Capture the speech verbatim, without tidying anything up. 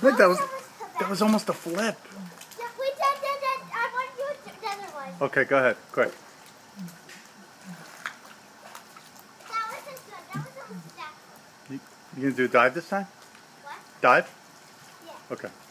Look, that was that was almost a flip. Yeah, wait, that, that, that, I want to do the other one. Okay, go ahead, quick. That wasn't good. That was almost that. You, you gonna do a dive this time? What? Dive? Yeah. Okay.